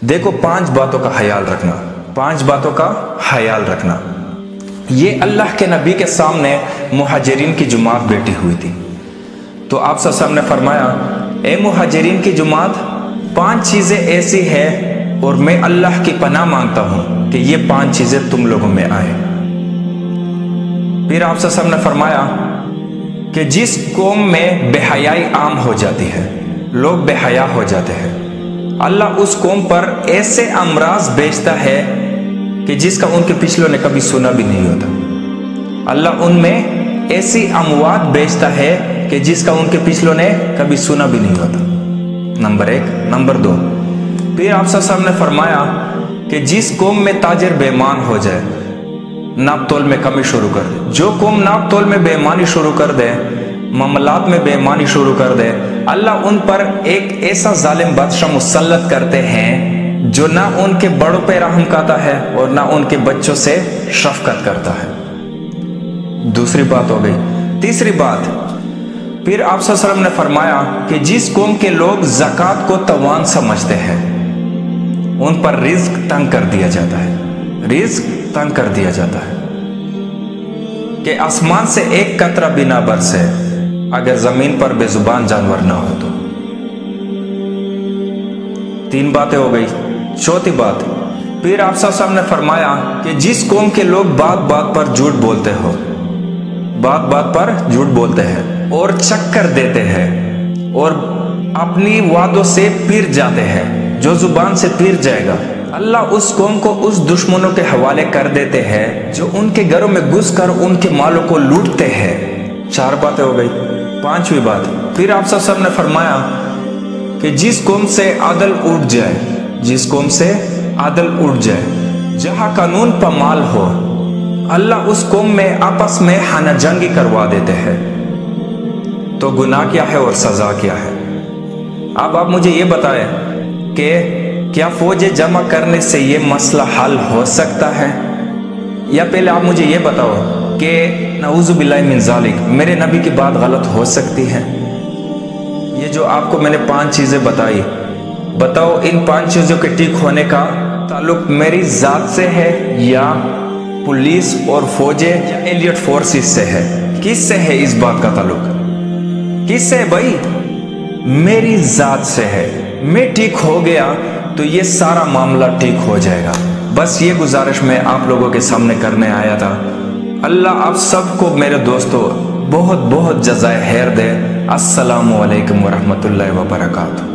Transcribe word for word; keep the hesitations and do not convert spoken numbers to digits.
دیکھو پانچ باتوں کا خیال رکھنا، پانچ باتوں کا خیال رکھنا۔ یہ اللہ کے نبی کے سامنے مہاجرین کی جماعت بیٹھی ہوئی تھی، تو آپ صلی اللہ علیہ وسلم نے فرمایا اے مہاجرین کی جماعت، پانچ چیزیں ایسی ہیں اور میں اللہ کی پناہ مانگتا ہوں کہ یہ پانچ چیزیں تم لوگوں میں آئیں۔ پھر آپ صلی اللہ علیہ وسلم نے فرمایا کہ جس قوم میں بے حیائی عام ہو جاتی ہے، لوگ بے حیا ہو جاتے ہیں، اللہ اس قوم پر ایسے امراض بھیجتا ہے کہ جس کا ان کے پچھلوں نے کبھی سنا بھی نہیں ہوتا۔ اللہ ان میں ایسی اموات بھیجتا ہے کہ جس کا ان کے پچھلوں نے کبھی سنا بھی نہیں ہوتا۔ نمبر ایک۔ نمبر دو، پھر آپ صلی اللہ علیہ وسلم نے فرمایا کہ جس قوم میں تاجر بے ایمان ہو جائے، ناپ تول میں کمی شروع کر دے، جو قوم ناپ تول میں بے ایمانی شروع کر دے، معاملات میں بے ایمانی شروع کر دے، اللہ ان پر ایک ایسا ظالم بادشاہ مسلط کرتے ہیں جو نہ ان کے بڑوں پہ رحم کرتا ہے اور نہ ان کے بچوں سے شفقت کرتا ہے۔ دوسری بات ہو گئی۔ تیسری بات، پھر آپ صلی اللہ علیہ وسلم نے فرمایا کہ جس قوم کے لوگ زکوٰۃ کو توان سمجھتے ہیں، ان پر رزق تنگ کر دیا جاتا ہے، رزق تنگ کر دیا جاتا ہے کہ آسمان سے ایک قطرہ بھی نہ برسے اگر زمین پر بے زبان جانور نہ ہو تو۔ تین باتیں ہو گئی۔ چوتھی بات، پھر آپ صلی اللہ علیہ وسلم نے فرمایا کہ جس قوم کے لوگ بات بات پر جھوٹ بولتے ہو، بات بات پر جھوٹ بولتے ہیں اور چکر دیتے ہیں اور اپنی وعدوں سے پیر جاتے ہیں، جو زبان سے پیر جائے گا، اللہ اس قوم کو اس دشمنوں کے حوالے کر دیتے ہیں جو ان کے گھروں میں گھس کر ان کے مالوں کو لوٹتے ہیں۔ چار باتیں ہو گئی۔ پانچویں بات، پھر آپ صلی اللہ علیہ وسلم نے فرمایا کہ جس قوم سے عدل اٹھ جائے، جس قوم سے عدل اٹھ جائے، جہاں قانون پامال ہو، اللہ اس قوم میں آپس میں خانہ جنگی کروا دیتے ہیں۔ تو گناہ کیا ہے اور سزا کیا ہے؟ اب آپ مجھے یہ بتائیں کہ کیا فوجیں جمع کرنے سے یہ مسئلہ حل ہو سکتا ہے؟ یا پہلے آپ مجھے یہ بتاؤ کہ نعوذ باللہ من ذالک میرے نبی کی بات غلط ہو سکتی ہے؟ یہ جو آپ کو میں نے پانچ چیزیں بتائی، بتاؤ ان پانچ چیزوں کے ٹھیک ہونے کا تعلق میری ذات سے ہے یا پولیس اور فوجیں یا ایلیٹ فورسز سے ہے؟ کس سے ہے اس بات کا تعلق؟ کس سے ہے بھائی؟ میری ذات سے ہے۔ میں ٹھیک ہو گیا تو یہ سارا معاملہ ٹھیک ہو جائے گا۔ بس یہ گزارش میں آپ لوگوں کے سامنے کرنے آیا تھا۔ اللہ آپ سب کو میرے دوستو بہت بہت جزائے خیر دے۔ السلام علیکم ورحمۃ اللہ وبرکاتہ۔